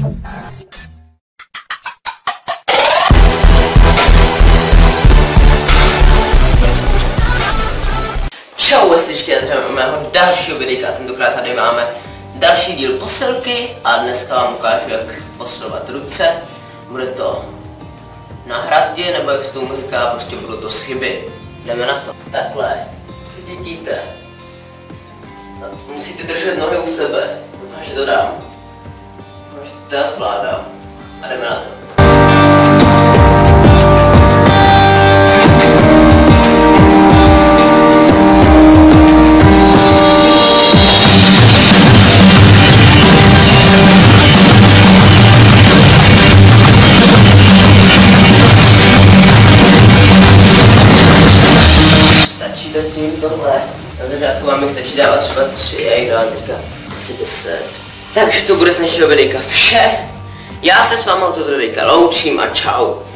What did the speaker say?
Čau, jestličky, já zdravím mého dalšího videa. Tentokrát tady máme další díl posilky a dneska vám ukážu, jak posilovat ruce. Bude to na hrazdě, nebo jak se tomu říká, prostě budou to schyby. Jdeme na to. Takhle, co vidíte? Musíte držet nohy u sebe. Doufám, že to dám. Doufám, že to já zvládám. A jdeme na to. Zatím tohle. Na začátku vám jich stačí dávat třeba 3, já jich dávám teďka asi 10. Takže to bude z dnešního videa vše. Já se s vámi od tohoto videa loučím a čau.